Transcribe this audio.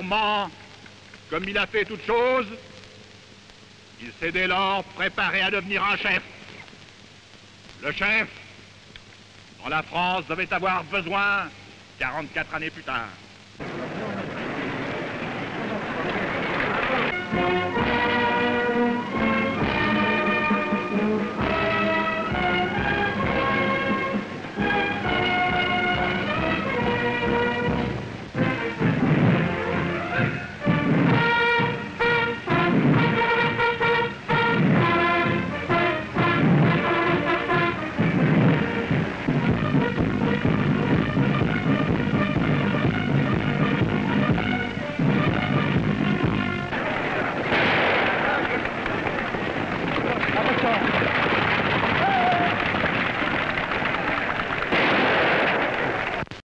volontairement, comme il a fait toute chose, il s'est dès lors préparé à devenir un chef. Le chef, dont la France devait avoir besoin 44 années plus tard.